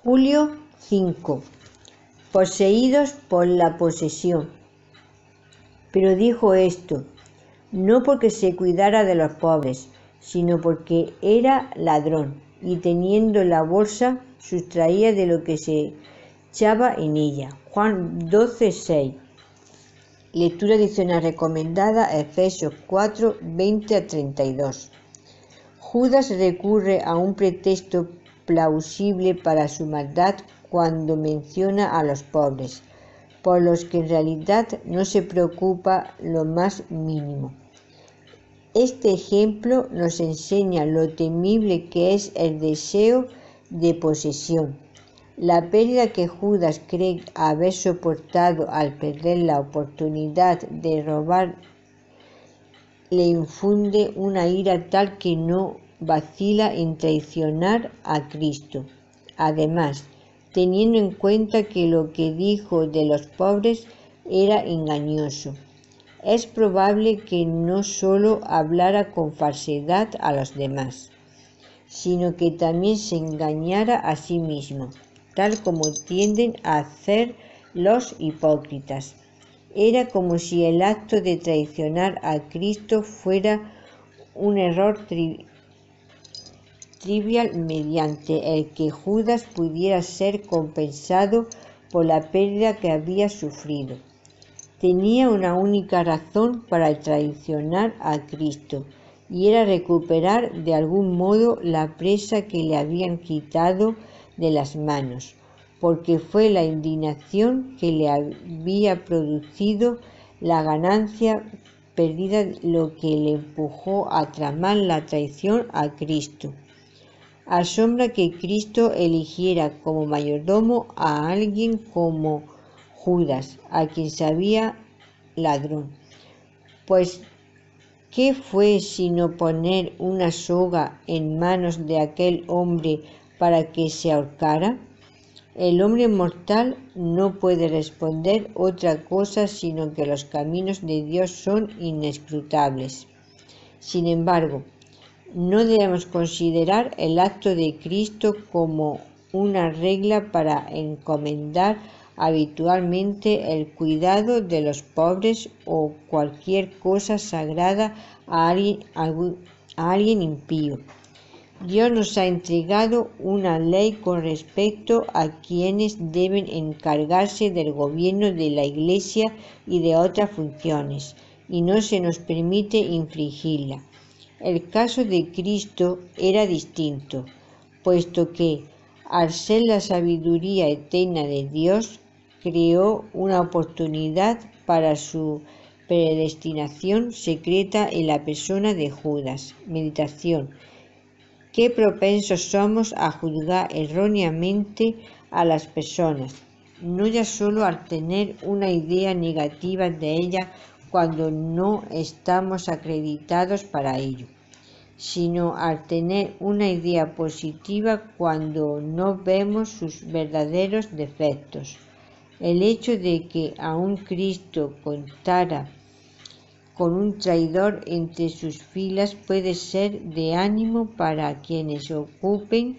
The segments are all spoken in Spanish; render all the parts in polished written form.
Julio 5. Poseídos por la posesión. Pero dijo esto, no porque se cuidara de los pobres, sino porque era ladrón, y teniendo la bolsa, sustraía de lo que se echaba en ella. Juan 12:6. Lectura adicional recomendada, Efesios 4, 20-32. Judas recurre a un pretexto plausible para su maldad cuando menciona a los pobres, por los que en realidad no se preocupa lo más mínimo. Este ejemplo nos enseña lo temible que es el deseo de posesión. La pérdida que Judas cree haber soportado al perder la oportunidad de robar le infunde una ira tal que no vacila en traicionar a Cristo. Además, teniendo en cuenta que lo que dijo de los pobres era engañoso, es probable que no solo hablara con falsedad a los demás, sino que también se engañara a sí mismo, tal como tienden a hacer los hipócritas. Era como si el acto de traicionar a Cristo fuera un error trivial mediante el que Judas pudiera ser compensado por la pérdida que había sufrido. Tenía una única razón para traicionar a Cristo, y era recuperar de algún modo la presa que le habían quitado de las manos, porque fue la indignación que le había producido la ganancia perdida lo que le empujó a tramar la traición a Cristo. Asombra que Cristo eligiera como mayordomo a alguien como Judas, a quien sabía ladrón. Pues, ¿qué fue sino poner una soga en manos de aquel hombre para que se ahorcara? El hombre mortal no puede responder otra cosa sino que los caminos de Dios son inescrutables. Sin embargo, no debemos considerar el acto de Cristo como una regla para encomendar habitualmente el cuidado de los pobres o cualquier cosa sagrada a alguien impío. Dios nos ha entregado una ley con respecto a quienes deben encargarse del gobierno de la Iglesia y de otras funciones, y no se nos permite infringirla. El caso de Cristo era distinto, puesto que, al ser la sabiduría eterna de Dios, creó una oportunidad para su predestinación secreta en la persona de Judas. Meditación. Qué propensos somos a juzgar erróneamente a las personas, no ya solo al tener una idea negativa de ellas cuando no estamos acreditados para ello, sino al tener una idea positiva cuando no vemos sus verdaderos defectos. El hecho de que aún Cristo contara con un traidor entre sus filas puede ser de ánimo para quienes ocupen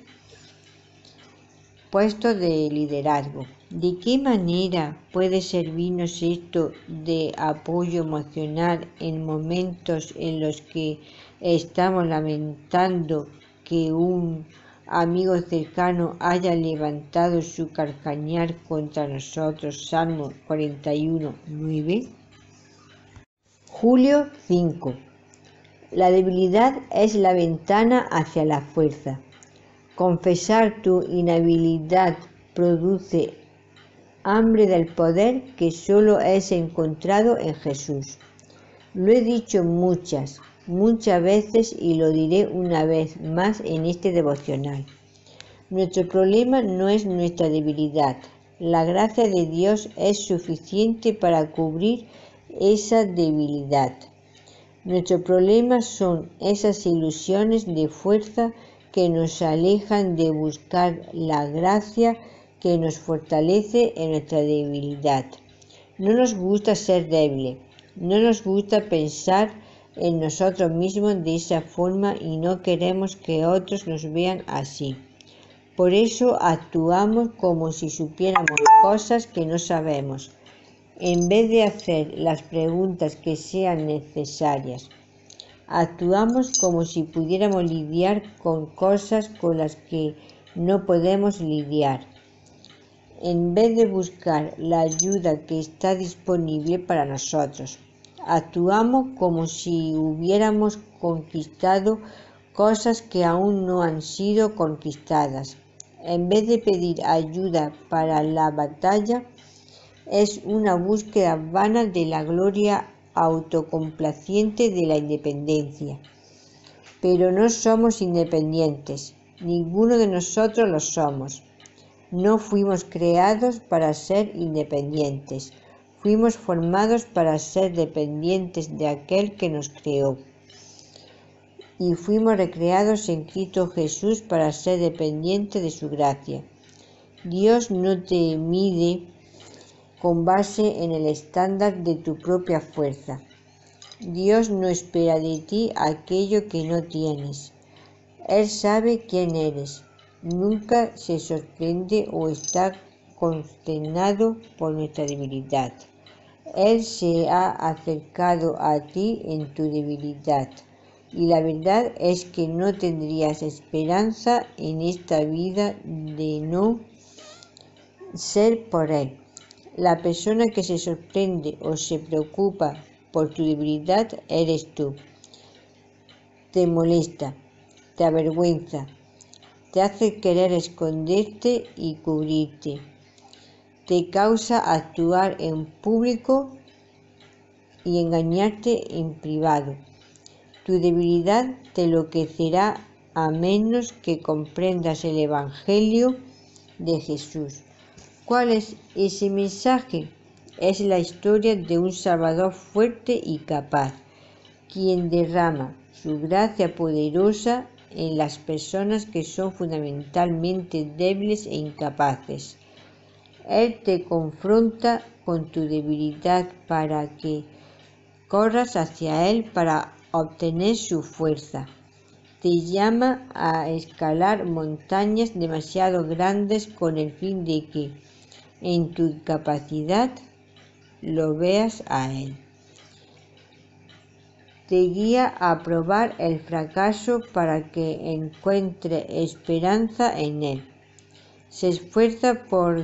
puestos de liderazgo. ¿De qué manera puede servirnos esto de apoyo emocional en momentos en los que estamos lamentando que un amigo cercano haya levantado su carcañar contra nosotros? Salmo 41, 9. Julio 5. La debilidad es la ventana hacia la fuerza. Confesar tu inhabilidad produce hambre del poder que solo es encontrado en Jesús. Lo he dicho muchas veces y lo diré una vez más en este devocional. Nuestro problema no es nuestra debilidad. La gracia de Dios es suficiente para cubrir esa debilidad. Nuestro problema son esas ilusiones de fuerza que nos alejan de buscar la gracia que nos fortalece en nuestra debilidad. No nos gusta ser débiles, no nos gusta pensar en nosotros mismos de esa forma y no queremos que otros nos vean así. Por eso actuamos como si supiéramos cosas que no sabemos, en vez de hacer las preguntas que sean necesarias. Actuamos como si pudiéramos lidiar con cosas con las que no podemos lidiar, en vez de buscar la ayuda que está disponible para nosotros. Actuamos como si hubiéramos conquistado cosas que aún no han sido conquistadas. En vez de pedir ayuda para la batalla, es una búsqueda vana de la gloria autocomplaciente de la independencia. Pero no somos independientes, ninguno de nosotros lo somos. No fuimos creados para ser independientes, fuimos formados para ser dependientes de aquel que nos creó. Y fuimos recreados en Cristo Jesús para ser dependientes de su gracia. Dios no te mide con base en el estándar de tu propia fuerza. Dios no espera de ti aquello que no tienes. Él sabe quién eres. Nunca se sorprende o está consternado por nuestra debilidad. Él se ha acercado a ti en tu debilidad. Y la verdad es que no tendrías esperanza en esta vida de no ser por Él. La persona que se sorprende o se preocupa por tu debilidad eres tú. Te molesta, te avergüenza, te hace querer esconderte y cubrirte. Te causa actuar en público y engañarte en privado. Tu debilidad te enloquecerá a menos que comprendas el Evangelio de Jesús. ¿Cuál es ese mensaje? Es la historia de un Salvador fuerte y capaz, quien derrama su gracia poderosa en las personas que son fundamentalmente débiles e incapaces. Él te confronta con tu debilidad para que corras hacia Él para obtener su fuerza. Te llama a escalar montañas demasiado grandes con el fin de que, en tu incapacidad, lo veas a Él. Te guía a probar el fracaso para que encuentre esperanza en Él. Se esfuerza por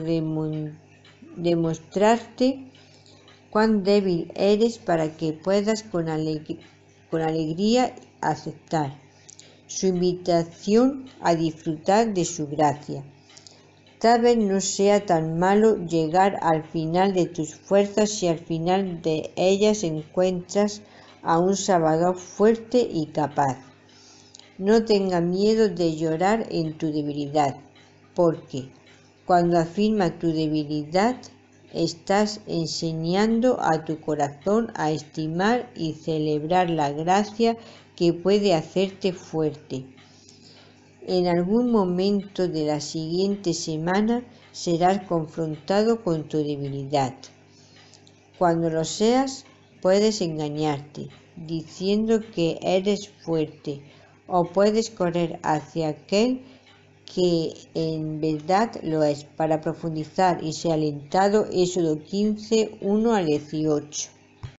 demostrarte cuán débil eres para que puedas con alegría aceptar su invitación a disfrutar de su gracia. Tal vez no sea tan malo llegar al final de tus fuerzas si al final de ellas encuentras a un Salvador fuerte y capaz. No tengas miedo de llorar en tu debilidad, porque cuando afirmas tu debilidad, estás enseñando a tu corazón a estimar y celebrar la gracia que puede hacerte fuerte. En algún momento de la siguiente semana serás confrontado con tu debilidad. Cuando lo seas, puedes engañarte, diciendo que eres fuerte, o puedes correr hacia aquel que en verdad lo es. Para profundizar y ser alentado, Éxodo 15, 1 al 18.